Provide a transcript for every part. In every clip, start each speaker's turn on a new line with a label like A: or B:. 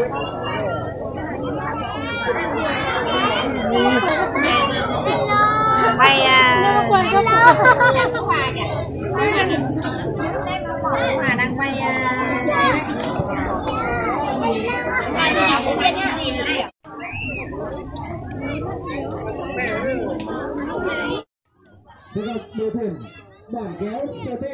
A: Quay Hòa đang quay
B: Sẽ gặp đội thuyền Bản Kéo CT.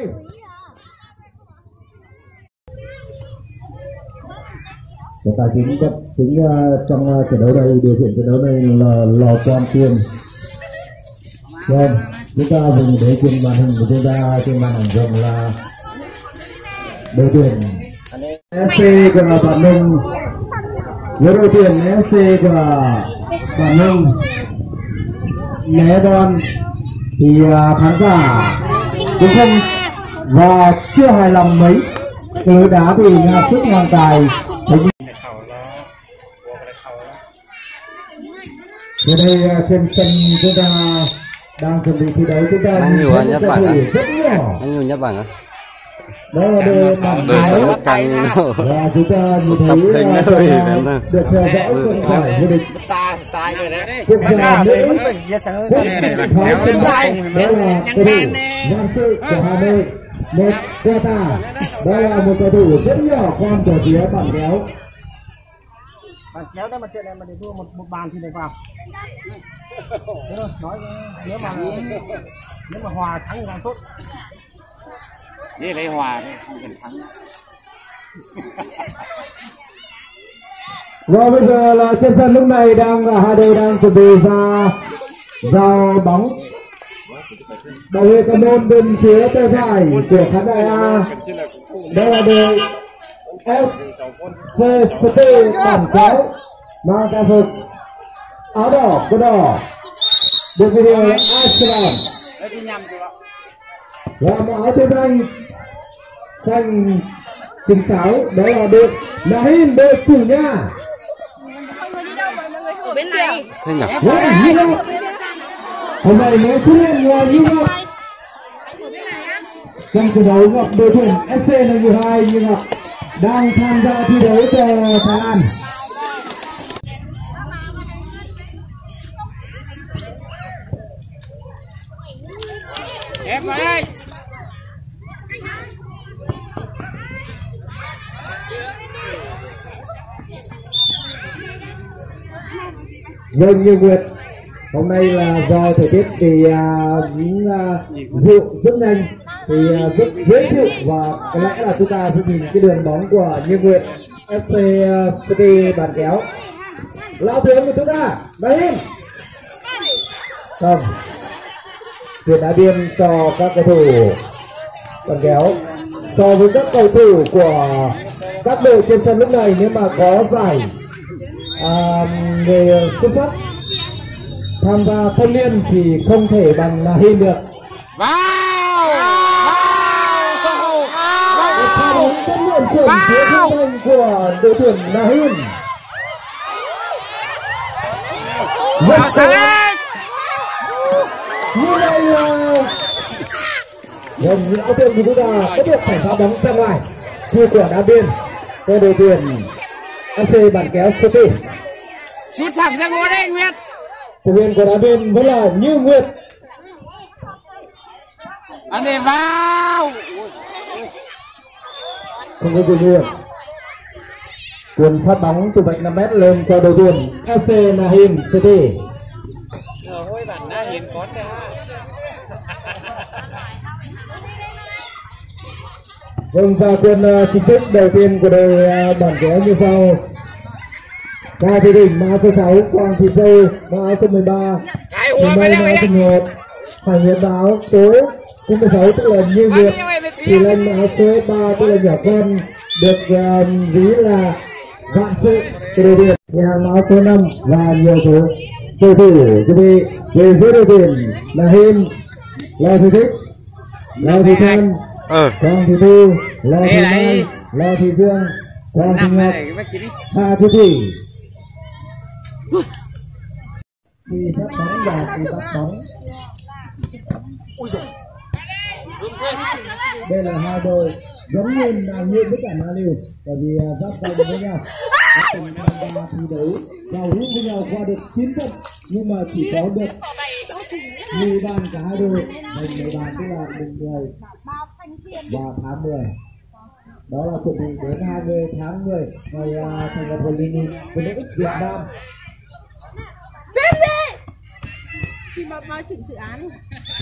B: Tài chính trong trận đấu này, điều khiển trận đấu này là Lò Quang Tiên. Vâng, chúng ta dùng để trên màn hình của chúng ta, trên màn ảnh rộng là đội tuyển FC của Bản Ninh với đội tuyển FC của Bản Ninh né đòn thì khán giả cũng không và chưa hài lòng mấy cái lối đá thì sức ngang tài. Ở đây trên sân chúng ta đang chuẩn bị thi đấu, chúng ta
C: anh nhiều nhất bảng à?
B: Rất nhỏ.
C: Anh nhiều nhất bảng à?
B: Đó là đội Bản Kéo và chúng ta nhìn thấy được theo dõi phần giải vô địch quốc gia Mỹ Quốc Thái Chân Đại. Đó là cầu thủ Giang Sự của Hà Nội, một Qatar. Đó là một cầu thủ rất nhỏ con của phía Bản Kéo.
D: Bản Kéo đấy mà chuyện này mà để thua một bàn thì để vào. Nói nếu mà hòa thắng thì càng tốt.
E: Đây lấy hòa đấy, không cần thắng.
B: Rồi bây giờ là trên sân lúc này hai đội đang chuẩn bị ra giao bóng. Bảo vệ cầm môn bên phía tay phải của khán đài A. Đây là đội FCST Bản Kéo mang trang phục áo đỏ, có đỏ, được video Iceland. Và áo tên xanh chính sáu, đó là đội Nahin, đội chủ nhà.
A: ở bên này.
C: Thế nhỉ?
B: Hôm nay mới xuất hiện ngoài như vậy. Trong trận đấu gặp đội tuyển FC là 12 như Ngọc đang tham gia thi đấu cho Thái Lan.
E: Em vào đây.
B: Vâng, như Nguyệt, hôm nay là do thời tiết thì những rượu rất nhanh thì rất dễ chịu và có lẽ là chúng ta sẽ nhìn cái đường bóng của Như Nguyệt FC City Bản Kéo. Lão tướng của chúng ta đấy không tuyển đá biên cho các cầu thủ Bản Kéo. So với các cầu thủ của các đội trên sân lúc này, nếu mà có giải người xuất sắc tham gia thanh niên thì không thể bằng Nahin được. Của đội tuyển Nahin. Như đây là lão tướng của chúng ta có được phải phá bóng ra ngoài khi quả đá biên cho đội tuyển FC Bản Kéo City.
E: Sút thẳng ra ngôi đây Nguyệt.
B: Thủ viên của đá biên vẫn là Như Nguyệt.
E: Anh để vào.
B: Không có quyền viên. Quyền phát bóng từ vạch 5m lên cho đội tuyển FC Nahin City.
E: Ôi bản Nahin có đấy.
B: Vâng, và quyền chính thức đầu tiên của đội Bản Kéo như sau. Cao Thị Đình mã số 6, Quang Thị Châu mã số 13, Trình Bay mã số 1, Hải Nguyễn Báo số 16 tức là Như Nguyệt, Thị Lân mã số 3 tức là nhỏ con, được ví là Vạn Sự của đội tuyển nhà mã số 5 và nhiều số cầu thủ về phía đội tuyển là Hiên, Lò Thị Thích, Lò Thị Thanh, Quang Thị Thu, Lò Thị Mai, Lò Thị Dương, Quang Thị Ngọc, Hà Thị Thủy. Khi phát bóng và khi bắt bóng, đây là hai đội giống như là như tất cả Na Liều, bởi vì giáp tay với nhau. từng tham gia thi đấu giao hữu với nhau qua được 9 trận nhưng mà chỉ có được 10 bàn cả hai đội, mình 10 bàn tức là mùng 10 và tháng 10. Đó là chuẩn bị đến 20 tháng 10 ngày thành lập hội Liên minh với nước Việt Nam.
A: Thì mà vào chỉnh dự án.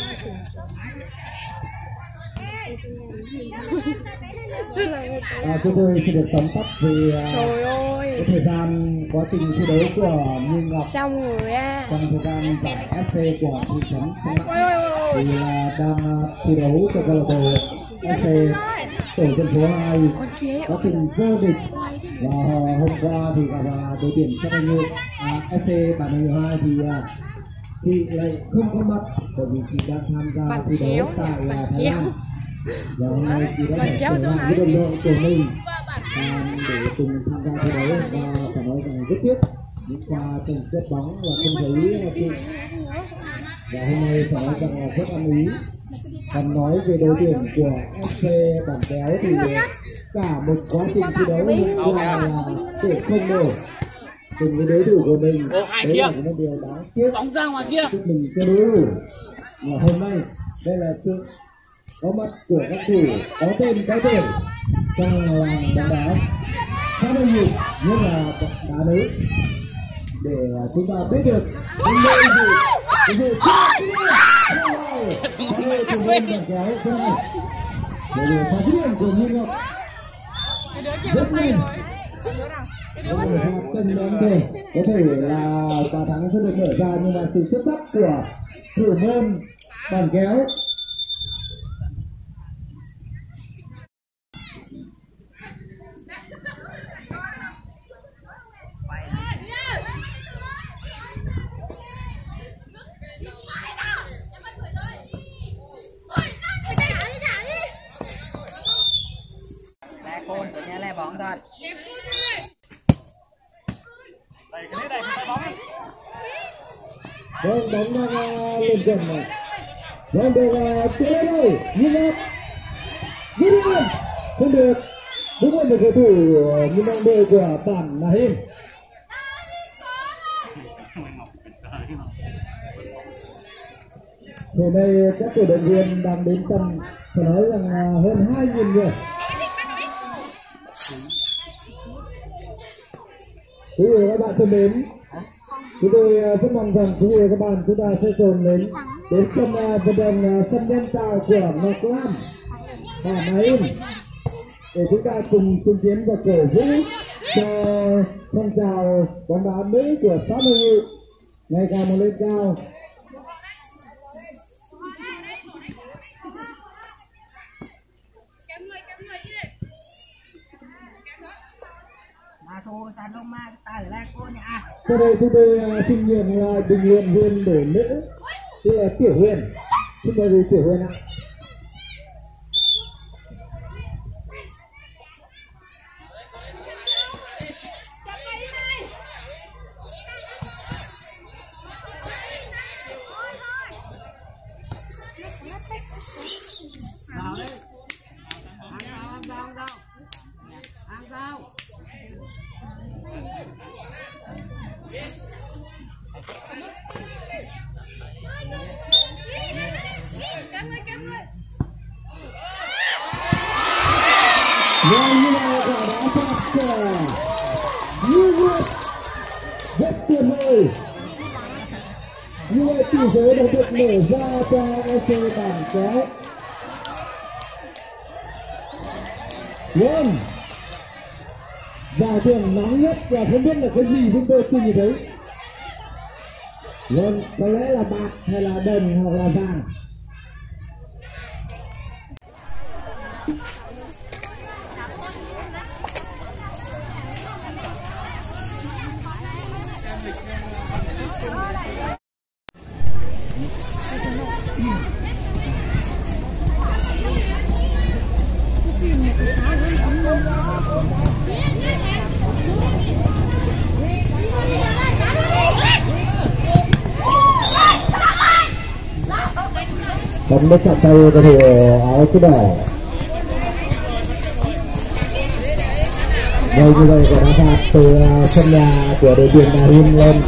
B: Chúng tôi sẽ được tóm tắt về
A: Trời ơi,
B: thời gian quá trình thi đấu của Như Ngọc
A: xong rồi
B: trong thời gian giải FC của thị trấn Sông Lắc thì đang thi đấu cho câu lạc bộ FC tổ dân phố 2 quá trình vô địch, và hôm qua thì gặp đội tuyển Sông Lắc FC Bản Nhì 2 thì lại không có mặt bởi vì chị đang tham gia thi đấu tại Thái Lan. Và hôm nay chị đã phải trở lại với đồng đội của mình để cùng tham gia thi đấu, và phải nói rằng rất tiếc những pha tranh chấp bóng và không thấy chị. Và hôm nay phải nói rằng là rất ăn ý. Còn nói về đối tuyển của FC Bản Kéo thì cả một quá trình thi đấu là để không đều cùng với đối thủ của mình. Đấy là một điều đáng tiếc.
E: Bóng ra ngoài kia.
B: Chúc mình cho đối thủ. Và hôm nay đây là sự có mặt của các thủ có tên có tuổi trong làng bóng đá khá là nhiều, nhất là bóng đá nữ, để chúng ta biết được những nơi gì cái gì thủ môn Bản Kéo thế này để phá điểm của Như Ngọc rất nhanh. Từng vấn đề có thể là quả thắng sẽ được mở ra, nhưng mà sự xuất sắc của thủ môn Bản Kéo
C: Côn của nhà lẻ bóng thôi.
B: vâng, bóng đang lên gần này, vâng được tiến lên đây Như Ngọc dứt điểm không được, đúng là một cầu thủ như mong đợi của Bản là Hiên. Hiện nay các cổ động viên đang đến tầm phải nói rằng hơn 2.000 người. Quý vị và các bạn thân mến, chúng tôi rất mong rằng quý vị và các bạn chúng ta sẽ dồn đến sân vận động sân nhân tạo của Ngọc Lam và Mai để chúng ta cùng chứng kiến và cổ vũ cho phong trào bóng đá nữ của xã Mông Ngự ngày càng một lên cao.
C: Thu sàn lông ma ta ở đây cô nhà.
B: Sau đây chúng tôi xin nhận là bình luận viên để nữ, tức là Tiểu Huyền. Xin mời Tiểu Huyền ạ. Và như là quả đá phạt Như Ngọc rất tuyệt vời. Như vậy tỷ số đã được mở ra cho FC Bản Kéo. Vâng, giải thưởng nóng nhất và không biết là cái gì chúng tôi chưa nhìn thấy. Vâng, có lẽ là bạc hay là đồng hoặc là vàng. Bóng đã chạm tay có thể áo cái đỏ. Và như vậy của đá phạt từ sân nhà của đội tuyển Đà Riên lên.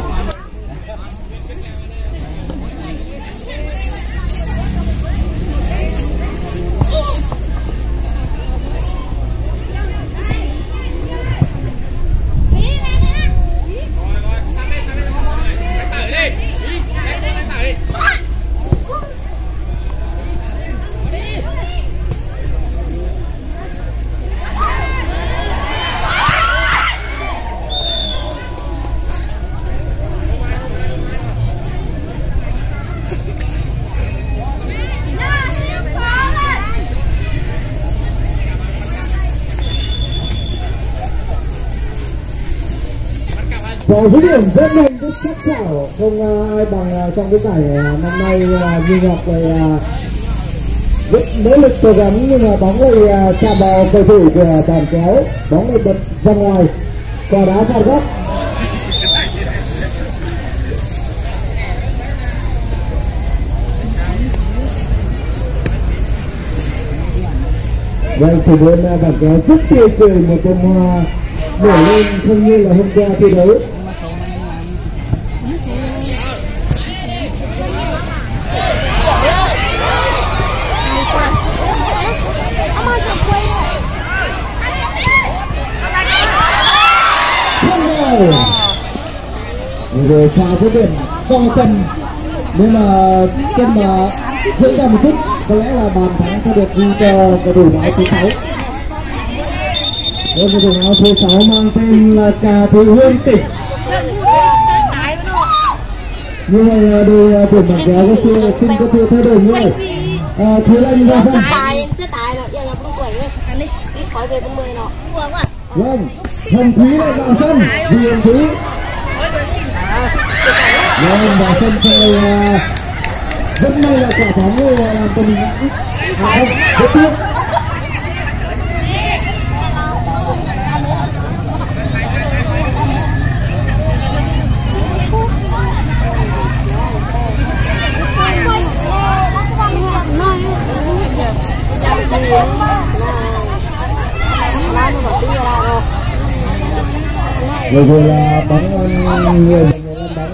B: Có dứt điểm rất nhanh, rất sắc sảo, không ai bằng trong cái giải năm nay. Như Ngọc này rất nỗ lực cố gắng nhưng mà bóng lại chạm vào cầu thủ của Bản Kéo, bóng lại bật ra ngoài, quả đá phạt góc. Vậy thủ môn Bản Kéo rất tươi cười, một bông hoa nổi lên không như là hôm qua thi đấu. Rồi pha dứt điểm co chân, nhưng mà chân mà dễ ra một chút, có lẽ là bàn thắng sẽ được ghi cho cầu thủ áo số 6. Cầu thủ áo số 6 mang tên là Trà Thị Hương Tịch. Như vậy đội tuyển Bản Kéo xin có sự thay đổi người. Thúy Anh ra sân.
A: Chết tài rồi, giờ là không quẩy đi khỏi về bên 10 nọ.
B: Vâng, Hồng Thúy lại vào sân, Hồng Thúy. Vâng, vào sân chơi rất may là quả bóng làm cho mình không, rất tiếc. Rồi là bóng người lên bóng.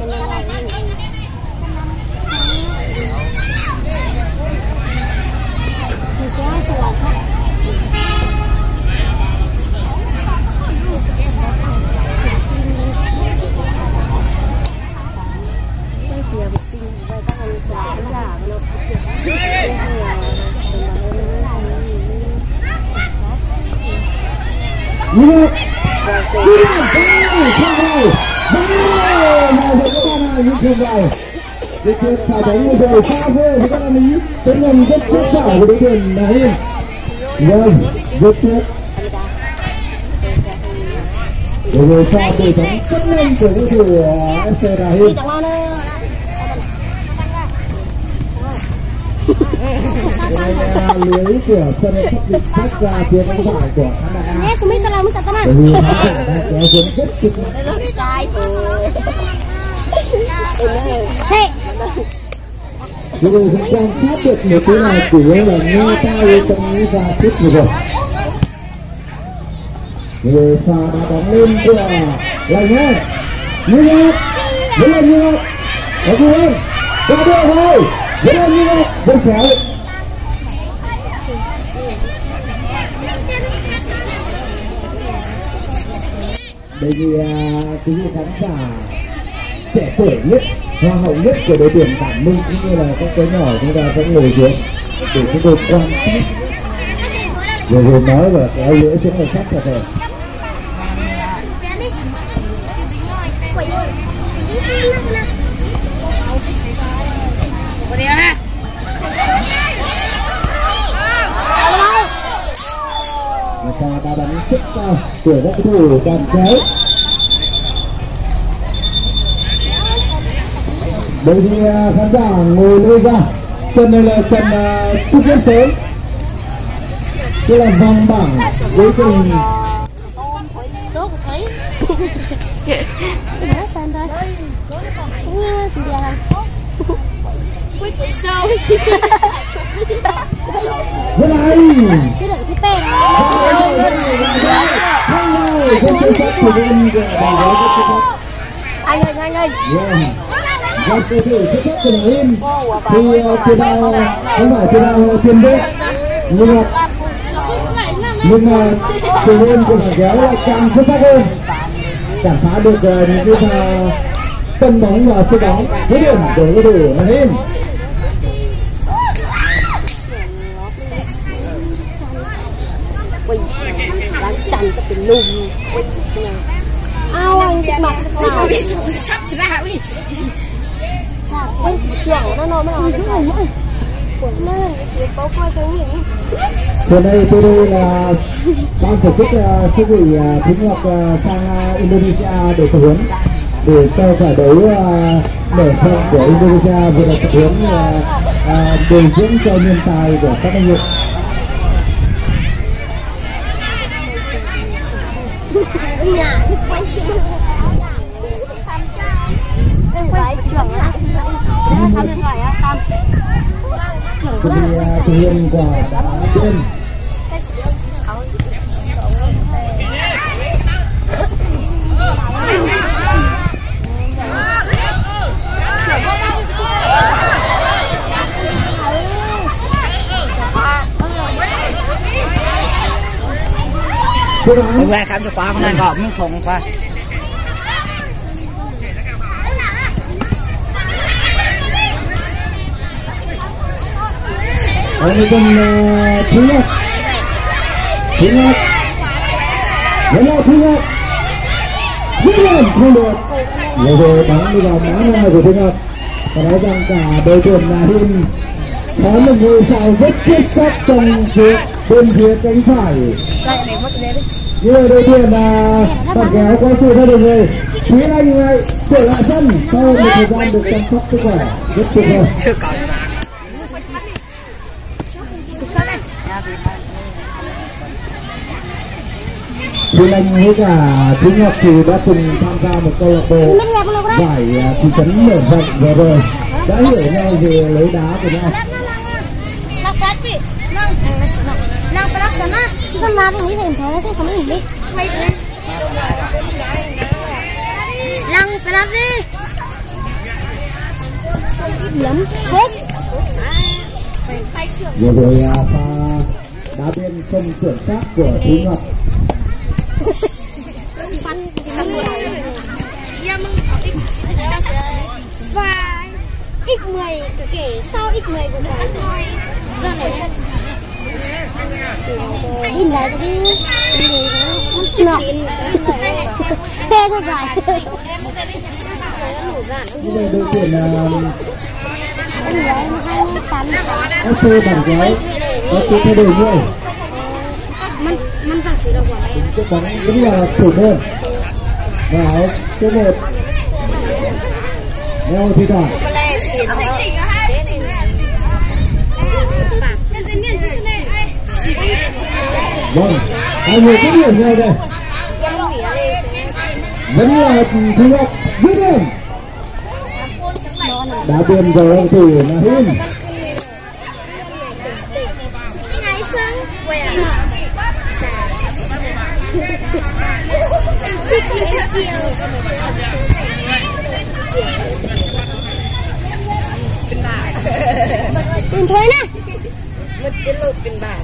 B: Cái chuyện thả bóng như vậy xa vô thì các bạn ý tính nhân rất xuất xảo của đối tuyển Đà Riên. Vâng, rất tiếc. Rồi pha từ bóng rất nhanh của đối thủ FC Đà Riên. Lưới của sân sắp bị phát ra phía bên phải của khán đài A. Bởi vì khán giả đã kéo dẫn rất kịch. Chúng tôi cũng quan sát được một cái này chủ yếu là nghe tay trong những pha tiếp vừa rồi. Rồi pha đá bóng lên của lại nhé. Như Ngọc, vẫn là Như Ngọc. Có gì không? Có được thôi. Vẫn là Như Ngọc, vẫn khéo. Đây thì quý vị khán giả trẻ tuổi nhất, hoa hậu nhất của đội tuyển Quảng Ninh cũng như là các bé nhỏ chúng ta sẽ ngồi xuống để chúng tôi quan sát. Rồi nói là kéo lưỡi xuống là chắc là phải. Và pha đá bắn rất cao của các cầu thủ Bản Kéo. Đây thì khán giả ngồi lôi ra. Sân này là sân Cúp Liên Sớm. Đây là vòng bảng cuối cùng.
A: Tốt thấy. Nó sân thôi. Cũng như là quyết sâu.
B: Với lại
A: Chứ đừng cái tên
B: không chịu sát của bên bàn kéo rất chịu sát.
A: anh ơi
B: Và cơ thể xuất sắc của Im thì chưa đau không phải chưa đau chuyên biết nhưng mà chủ nhân của bàn kéo lại càng xuất sắc hơn, cảm phá được những cái tân bóng và siêu bóng với điểm của cầu thủ là Im.
A: chẳng có tình lùm ao anh mặt
C: sắp ra đi
A: bên trưởng nó mới nói chút này nữa nơi có coi sống gì
B: Hôm nay tôi đây là ban tổ chức sư vị Thúy Ngọc sang Indonesia để tập huấn để cho giải đấu mở rộng của Indonesia vừa là tập huấn bồi dưỡng cho nhân tài của các doanh nghiệp.
A: nhà quay quay trưởng á thăm điện thoại á thăm
B: Thì thực hiện quả đã trên
C: Tôi quen khám cho quá hôm nay gọt miếng thùng qua.
B: Anh con Thúy Ngọc vẫn là Thúy Ngọc không được rồi bắn đi vào má này của Thúy Ngọc và nói rằng cả đội tuyển là Hưng có một ngôi sao rất xuất sắc trong bên phía cánh phải. Như là đội tuyển là bàn kéo quay sự ra được rồi. Thúy Anh lại trở lại sân sau một thời gian được chăm sóc sức khỏe rất tuyệt vời. Thúy Anh với cả Thúy Ngọc thì đã cùng tham gia một câu lạc bộ giải thị trấn mở rộng vừa rồi, đã hiểu nhau về lấy đá của nhau.
A: Nang pelaksana kita lari ini kan saya sih kami ini. Nang pelari. Diam set.
B: Vừa rồi pha đá biên không chuẩn xác của Thúy Ngọc.
A: Và x10 kể sau x10 của thằng giờ này đi lại đi nọ xe thôi dài
B: Như là đội tuyển FC bàn kéo có sự thay đổi nhiều.
A: mình phải sửa được quả này
B: Cái bóng vẫn là thủ môn vào số 1 Leo Thị Thoại. Vâng, hai người rất hiểu nhau đây. Vẫn là Thúy Ngọc dứt điểm. Đá biên rồi ông thủ là Hiên.
A: Tiền thuế nè.
C: Một cái lộtเป็นบาท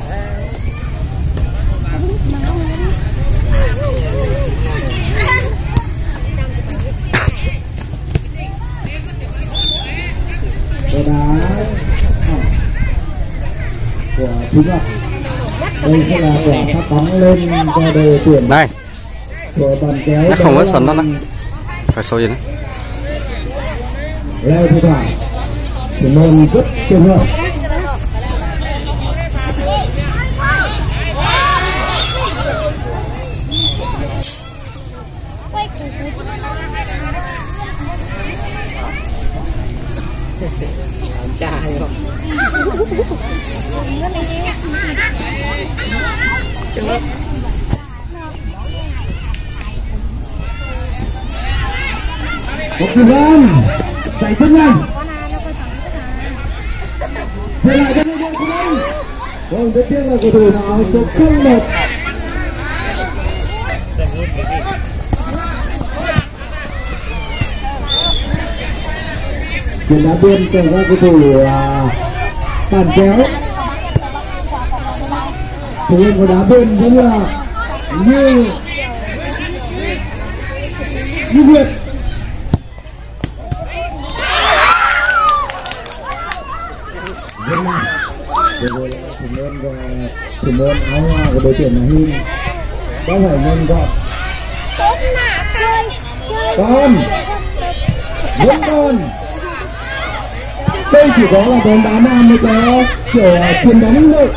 B: Cái đá của Thúy Ngọc. Đây sẽ là quả phát bóng lên cho đội tuyển
E: Đây,
B: của bàn kéo.
E: nó không có sân đó. Phải số gì nữa.
B: Leo Thị Thoại thủ môn rất tuyệt vời.
C: trai không? Chưa.
B: Một cú đâm chạy rất nhanh. Trở lại cho Vâng, rất tiếc là cầu thủ áo số 01. Chuyển đá biên cho các cầu thủ bàn kéo. Thủ môn của đá biên vẫn là như Việt. Thủ môn áo hoa của đội tuyển là Hin có phải nhanh gọn còn vẫn còn đây chỉ có là bóng đá nam mới có kiểu truyền bóng thôi,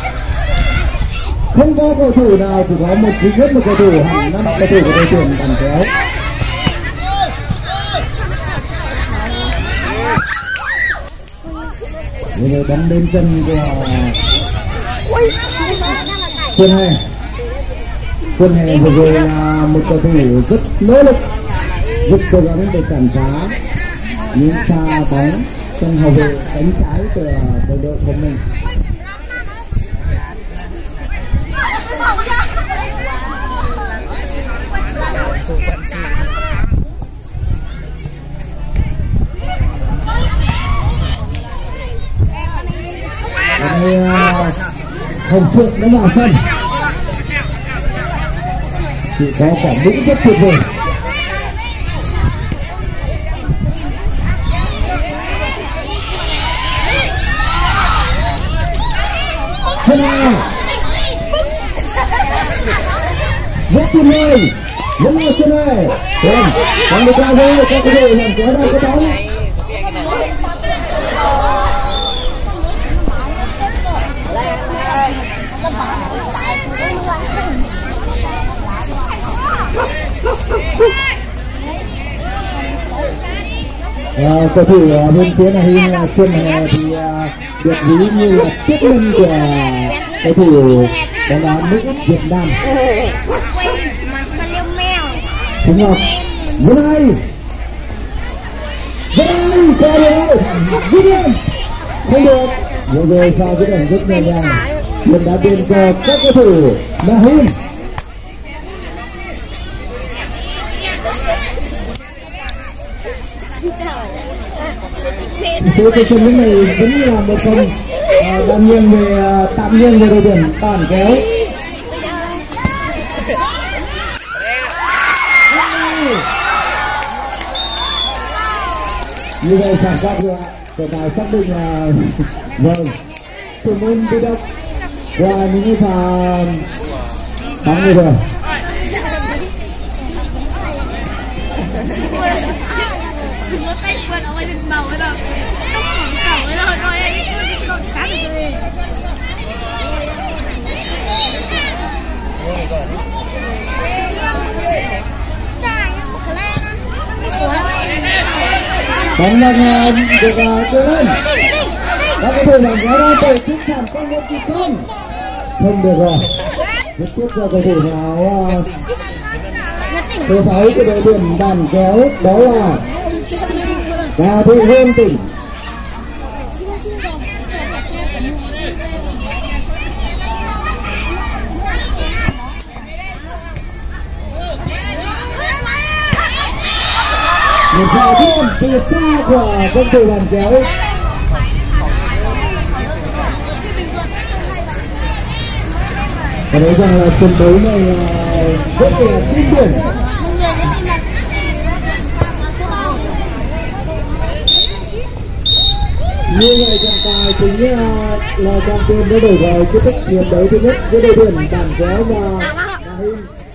B: không có cầu thủ nào, chỉ có một duy nhất một cầu thủ hẳn 5 cầu thủ của đội tuyển bàn kéo. Bây giờ bắn đến chân của Quân Hè vừa rồi là một cầu thủ rất nỗ lực, rất cố gắng để cản phá những pha bóng trong hậu vệ cánh trái của đội đội của mình. Hồng Phượng đã vào sân, chỉ có quả đúng rất tuyệt vời. Sơn A rất tuyệt vời, vẫn là Sơn A. Còn được ra rồi, các cầu thủ làm kéo ra cái bóng. Cầu thủ bên phía này Xuân Hè thì được ví như là tiếp nhân của cầu thủ bóng đá nữ Việt Nam. Chính Ngọc Vân Anh cho rồi Vân không được, vừa rồi pha dứt điểm rất nhẹ nhàng, Xuân đã biên cho các cầu thủ là Hin. Số cầu thủ này vẫn là một phần tạm nhiên về đội tuyển bàn kéo. Như vậy phản phát rồi ạ, trọng tài xác định là vâng, thủ môn bị động qua những cái pha bóng như rồi. Bóng đang được đưa lên, các cầu thủ làm kéo ra tới trước sàn con một kỳ không được rồi, rất tiếc cho cầu thủ nào số 6 của đội tuyển bàn kéo đó là Hà Thị Hương Tỉnh. Một pha thêm từ xa của cầu thủ bàn kéo. Và thấy rằng là trận đấu này rất là kinh điển. Như vậy trọng tài chính là champion đã đổi vào kết thúc trận đấu thứ nhất với đội tuyển bàn kéo và Hin.